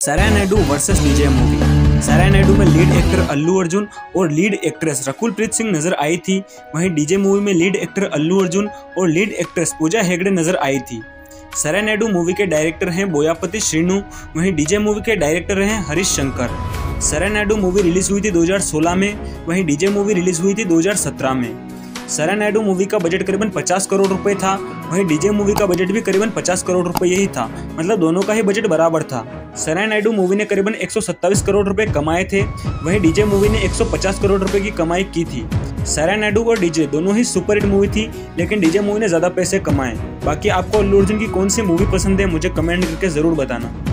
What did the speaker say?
सराय Naidu versus DJ movie. Sarrainodu में lead actor Allu Arjun और lead actress Rakul Preet Singh नजर आई थी। वहीं डीजे मूवी में लीड एक्टर अल्लू अर्जुन और लीड एक्ट्रेस पूजा हेगड़े नजर आई थी। सराय नायडू मूवी के डायरेक्टर हैं बोयापति श्रीनु, वहीं डीजे मूवी के डायरेक्टर हैं Harish Shankar. Sarrainodu movie release हुई थी 2016 में, वहीं डीजे मूवी रिलीज हुई थी 2017 में। सराय नायडू मूवी का बजट करीबन 50 करोड़ रुपए था, वहीं डीजे मूवी का बजट भी करीबन 50 करोड़ रुपए ही था, मतलब दोनों का ही बजट बराबर था। सराय नायडू मूवी ने करीबन 127 करोड़ रुपए कमाए थे, वहीं डीजे मूवी ने 150 करोड़ रुपए की कमाई की थी। सराय नायडू और डीजे दोनों ही सुपरहिट मूवी थी, लेकिन डीजे मूवी ने ज्यादा पैसे कमाए। बाकी आपको अल्लू अर्जुन की कौन सी मूवी पसंद है मुझे कमेंट करके जरूर बताना।